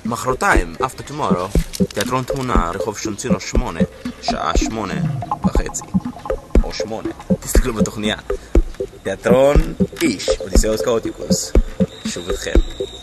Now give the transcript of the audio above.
מחרתיים, after tomorrow, תיאטרון תמונה, רחוב שונצינו 8, שעה 8:30. או 8. תסתכלו בתוכניה. תיאטרון איש, אודיסאוס כאוטיקוס. שוב אתכם.